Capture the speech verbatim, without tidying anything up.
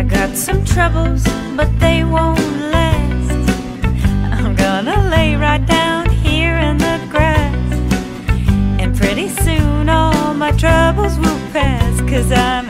got some troubles, but they won't last. I'm gonna lay right down here in the grass, and pretty soon all my troubles will pass, 'cause I'm